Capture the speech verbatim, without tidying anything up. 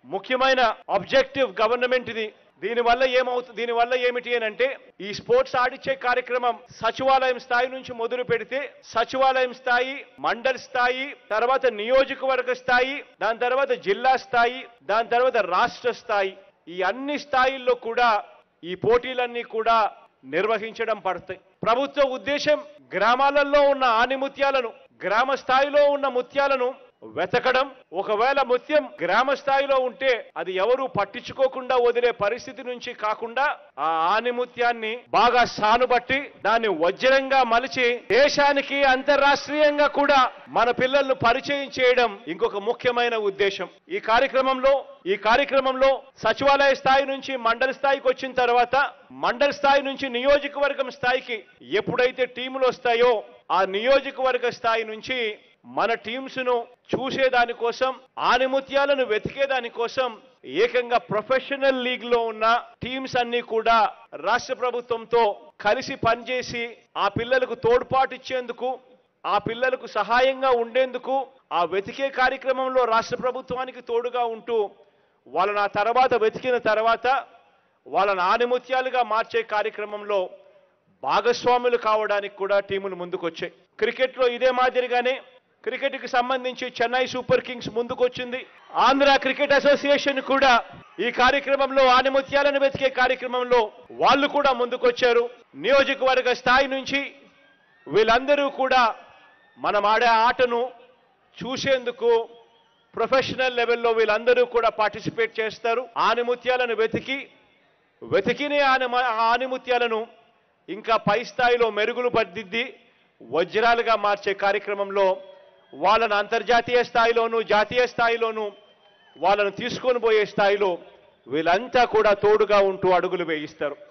ముఖ్యమైన objective government ఇది. దీనివల్ల ఏమవుతుంది, దీనివల్ల ఏమిటి అని అంటే ఈ స్పోర్ట్స్ ఆడిచ్చే కార్యక్రమం సచివాలయం స్థాయి నుంచి మొదలు పెడితే సచివాలయం స్థాయి, మండల్ స్థాయి, తర్వాత నియోజకవర్గ స్థాయి, దాని తర్వాత జిల్లా స్థాయి, దాని తర్వాత రాష్ట్ర స్థాయి, ఈ అన్ని స్థాయిల్లో కూడా ఈ పోటీలన్నీ కూడా నిర్వహించడం పడతాయి. ప్రభుత్వ ఉద్దేశం గ్రామాలలో ఉన్న ఆణిముత్యాలను, గ్రామ స్థాయిలో ఉన్న ముత్యాలను వెతకడం. ఒకవేళ ముత్యం గ్రామ స్థాయిలో ఉంటే అది ఎవరు పట్టించుకోకుండా వదిలే పరిస్థితి నుంచి కాకుండా ఆ ఆణిముత్యాన్ని బాగా సానుబట్టి దాన్ని వజ్రంగా మలిచి దేశానికి అంతర్రాష్ట్రీయంగా కూడా మన పిల్లలను పరిచయం చేయడం ఇంకొక ముఖ్యమైన ఉద్దేశం. ఈ కార్యక్రమంలో ఈ కార్యక్రమంలో సచివాలయ స్థాయి నుంచి మండల స్థాయికి వచ్చిన తర్వాత మండల స్థాయి నుంచి నియోజకవర్గం స్థాయికి ఎప్పుడైతే టీములు వస్తాయో ఆ నియోజకవర్గ స్థాయి నుంచి మన టీమ్స్ ను చూసేదాని కోసం, ఆణిముత్యాలను వెతికేదాని కోసం ఏకంగా ప్రొఫెషనల్ లీగ్ లో ఉన్న టీమ్స్ అన్ని కూడా రాష్ట్ర ప్రభుత్వంతో కలిసి పనిచేసి ఆ పిల్లలకు తోడ్పాటు ఇచ్చేందుకు, ఆ పిల్లలకు సహాయంగా ఉండేందుకు ఆ వెతికే కార్యక్రమంలో రాష్ట్ర ప్రభుత్వానికి తోడుగా ఉంటూ వాళ్ళని ఆ తర్వాత వెతికిన తర్వాత వాళ్ళని ఆణిముత్యాలుగా మార్చే కార్యక్రమంలో భాగస్వాములు కావడానికి కూడా టీములు ముందుకొచ్చాయి. క్రికెట్లో ఇదే మాదిరిగానే క్రికెట్ కి సంబంధించి చెన్నై సూపర్ కింగ్స్ ముందుకొచ్చింది. ఆంధ్ర క్రికెట్ అసోసియేషన్ కూడా ఈ కార్యక్రమంలో ఆణిముత్యాలను వెతికే కార్యక్రమంలో వాళ్ళు కూడా ముందుకొచ్చారు. నియోజకవర్గ స్థాయి నుంచి వీళ్ళందరూ కూడా మనం ఆడే ఆటను చూసేందుకు ప్రొఫెషనల్ లెవెల్లో వీళ్ళందరూ కూడా పార్టిసిపేట్ చేస్తారు. ఆణిముత్యాలను వెతికి వెతికినే ఆని ఆణిముత్యాలను ఇంకా పై స్థాయిలో మెరుగులు పద్దిద్ది వజ్రాలుగా మార్చే కార్యక్రమంలో వాళ్ళను అంతర్జాతీయ స్థాయిలోనూ జాతీయ స్థాయిలోనూ వాళ్ళను తీసుకొని పోయే స్థాయిలో వీళ్ళంతా కూడా తోడుగా ఉంటూ అడుగులు వేయిస్తారు.